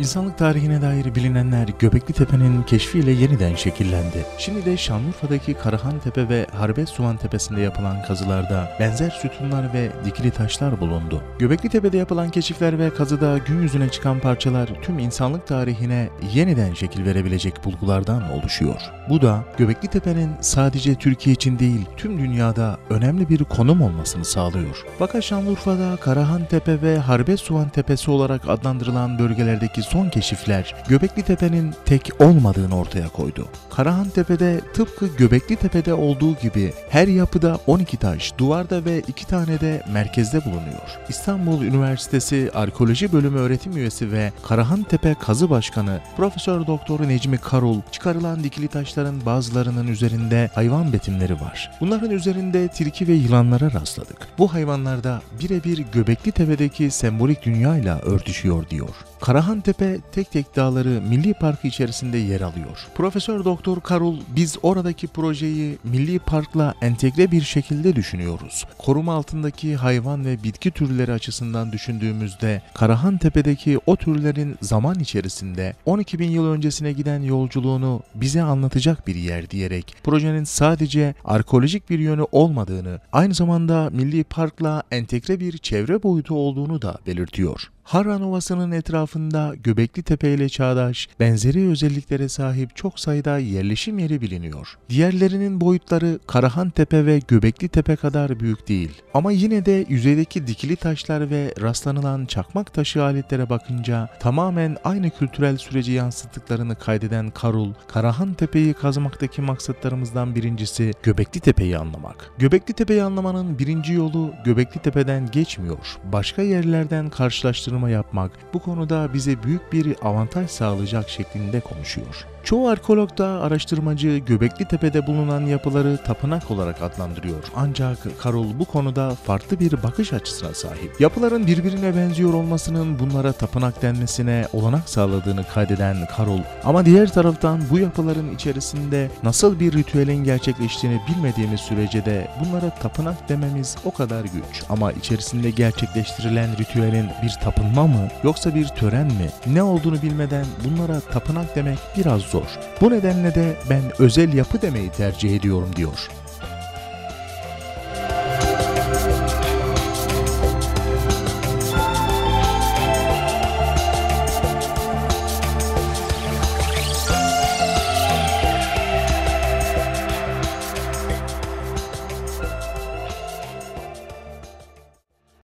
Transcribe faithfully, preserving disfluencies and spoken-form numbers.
İnsanlık tarihine dair bilinenler Göbekli Tepe'nin keşfiyle yeniden şekillendi. Şimdi de Şanlıurfa'daki Karahan Tepe ve Harbesuvan Tepesi'nde yapılan kazılarda benzer sütunlar ve dikili taşlar bulundu. Göbekli Tepe'de yapılan keşifler ve kazıda gün yüzüne çıkan parçalar tüm insanlık tarihine yeniden şekil verebilecek bulgulardan oluşuyor. Bu da Göbekli Tepe'nin sadece Türkiye için değil tüm dünyada önemli bir konum olmasını sağlıyor. Vaka Şanlıurfa'da Karahan Tepe ve Harbesuvan Tepesi olarak adlandırılan bölgelerdeki son keşifler Göbekli Tepe'nin tek olmadığını ortaya koydu. Karahan Tepe'de tıpkı Göbekli Tepe'de olduğu gibi her yapıda on iki taş, duvarda ve iki tane de merkezde bulunuyor. İstanbul Üniversitesi Arkeoloji Bölümü öğretim üyesi ve Karahan Tepe Kazı Başkanı Profesör Doktor Necmi Karul, çıkarılan dikili taşların bazılarının üzerinde hayvan betimleri var. Bunların üzerinde tilki ve yılanlara rastladık. Bu hayvanlarda birebir Göbekli Tepe'deki sembolik dünyayla örtüşüyor diyor. Karahan Tepe tek tek dağları Milli Parkı içerisinde yer alıyor. Profesör Doktor Karul, biz oradaki projeyi Milli Park'la entegre bir şekilde düşünüyoruz. Koruma altındaki hayvan ve bitki türleri açısından düşündüğümüzde Karahan Tepe'deki o türlerin zaman içerisinde on iki bin yıl öncesine giden yolculuğunu bize anlatacak bir yer diyerek projenin sadece arkeolojik bir yönü olmadığını, aynı zamanda Milli Park'la entegre bir çevre boyutu olduğunu da belirtiyor. Harran Ovası'nın etrafında Göbekli Tepe ile çağdaş, benzeri özelliklere sahip çok sayıda yerleşim yeri biliniyor. Diğerlerinin boyutları Karahan Tepe ve Göbekli Tepe kadar büyük değil. Ama yine de yüzeydeki dikili taşlar ve rastlanılan çakmak taşı aletlere bakınca tamamen aynı kültürel süreci yansıttıklarını kaydeden Karul, Karahan Tepe'yi kazmaktaki maksatlarımızdan birincisi Göbekli Tepe'yi anlamak. Göbekli Tepe'yi anlamanın birinci yolu Göbekli Tepe'den geçmiyor. Başka yerlerden karşılaştırılıyor yapmak bu konuda bize büyük bir avantaj sağlayacak şeklinde konuşuyor. Çoğu arkeolog da araştırmacı Göbekli Tepe'de bulunan yapıları tapınak olarak adlandırıyor. Ancak Karul bu konuda farklı bir bakış açısına sahip. Yapıların birbirine benziyor olmasının bunlara tapınak denmesine olanak sağladığını kaydeden Karul, ama diğer taraftan bu yapıların içerisinde nasıl bir ritüelin gerçekleştiğini bilmediğimiz sürece de bunlara tapınak dememiz o kadar güç. Ama içerisinde gerçekleştirilen ritüelin bir tapınma mı yoksa bir tören mi, ne olduğunu bilmeden bunlara tapınak demek biraz zor. Bu nedenle de ben özel yapı demeyi tercih ediyorum diyor.